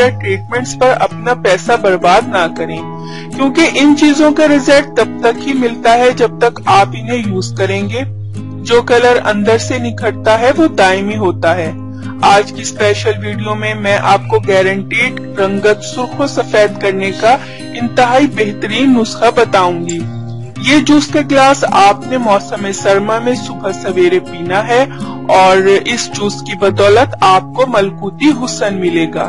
Water treatments पर अपना पैसा बर्बाद ना करें, क्योंकि इन चीजों का रिजल्ट तब तक ही मिलता है जब तक आप इन्हें यूज करेंगे। जो कलर अंदर से निखरता है वो दायमी होता है। आज की स्पेशल वीडियो में मैं आपको गारंटीड रंगत सुर्ख व सफेद करने का इंतहाई बेहतरीन नुस्खा बताऊंगी। ये जूस का ग्लास आपने मौसम सरमा में सुबह सवेरे पीना है और इस जूस की बदौलत आपको मलकूती हुस्न मिलेगा।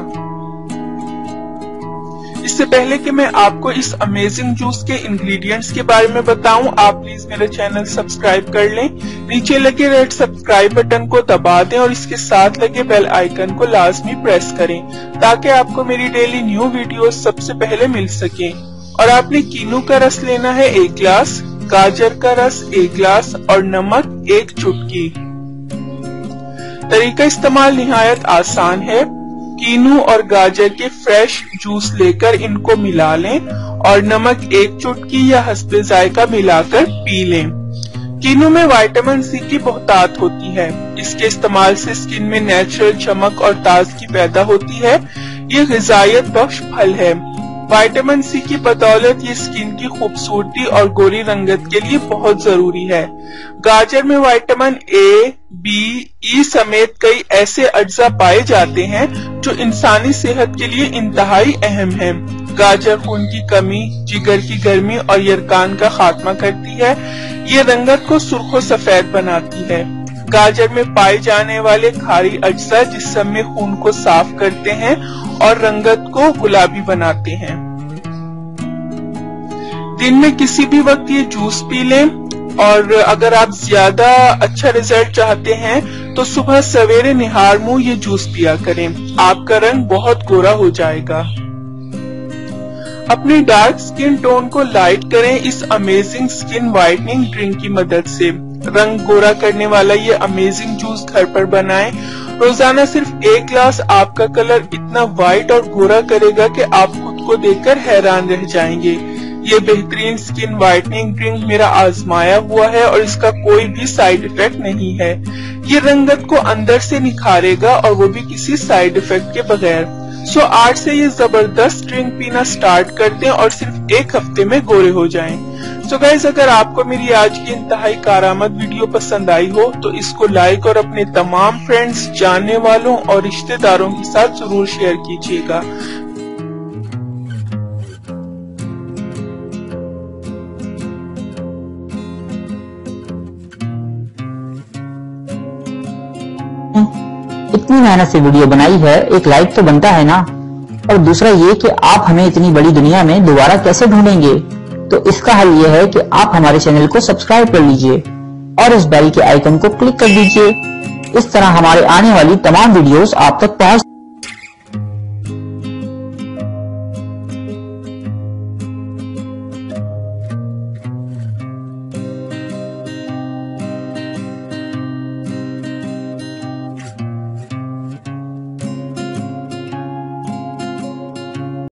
इससे पहले कि मैं आपको इस अमेजिंग जूस के इंग्रेडिएंट्स के बारे में बताऊं, आप प्लीज मेरा चैनल सब्सक्राइब कर लें। नीचे लगे रेड सब्सक्राइब बटन को दबा दें और इसके साथ लगे बेल आइकन को लाजमी प्रेस करें ताकि आपको मेरी डेली न्यू वीडियोस सबसे पहले मिल सके। और आपने कीनू का रस लेना है 1 गिलास, गाजर का रस 1 गिलास और नमक 1 चुटकी। तरीका इस्तेमाल निहायत आसान है। कीनू और गाजर के फ्रेश जूस लेकर इनको मिला लें और नमक 1 चुटकी या हस्बे जायका मिलाकर पी लें। कीनू में विटामिन सी की बहुतायत होती है। इसके इस्तेमाल से स्किन में नेचुरल चमक और ताजगी पैदा होती है। ये ग़िज़ायत बख्श फल है। विटामिन सी की बदौलत ये स्किन की खूबसूरती और गोरी रंगत के लिए बहुत जरूरी है। गाजर में विटामिन ए, बी, ई समेत कई ऐसे अज्जा पाए जाते हैं जो इंसानी सेहत के लिए इंतहाई अहम है। गाजर खून की कमी, जिगर की गर्मी और यरकान का खात्मा करती है। ये रंगत को सुर्ख व सफेद बनाती है। गाजर में पाए जाने वाले खारी अज्जा जिस्म में खून को साफ करते हैं और रंगत को गुलाबी बनाते हैं। दिन में किसी भी वक्त ये जूस पी लें और अगर आप ज्यादा अच्छा रिजल्ट चाहते हैं तो सुबह सवेरे निहार मुंह ये जूस पिया करें। आपका रंग बहुत गोरा हो जाएगा। अपनी डार्क स्किन टोन को लाइट करें इस अमेजिंग स्किन वाइटनिंग ड्रिंक की मदद से। रंग गोरा करने वाला ये अमेजिंग जूस घर पर बनाएं। रोजाना सिर्फ 1 गिलास आपका कलर इतना वाइट और गोरा करेगा कि आप खुद को देखकर हैरान रह जाएंगे। ये बेहतरीन स्किन वाइटनिंग ड्रिंक मेरा आजमाया हुआ है और इसका कोई भी साइड इफेक्ट नहीं है। ये रंगत को अंदर से निखारेगा और वो भी किसी साइड इफेक्ट के बगैर। सो आज से ये जबरदस्त ड्रिंक पीना स्टार्ट कर दें और सिर्फ 1 हफ्ते में गोरे हो जाएं। सो गाइस, अगर आपको मेरी आज की इंतहाई कारआमद वीडियो पसंद आई हो तो इसको लाइक और अपने तमाम फ्रेंड्स, जानने वालों और रिश्तेदारों के साथ जरूर शेयर कीजिएगा। इतनी मेहनत से वीडियो बनाई है, एक लाइक तो बनता है ना। और दूसरा ये कि आप हमें इतनी बड़ी दुनिया में दोबारा कैसे ढूंढेंगे, तो इसका हल ये है कि आप हमारे चैनल को सब्सक्राइब कर लीजिए और इस बेल के आइकन को क्लिक कर दीजिए। इस तरह हमारे आने वाली तमाम वीडियोस आप तक पहुंच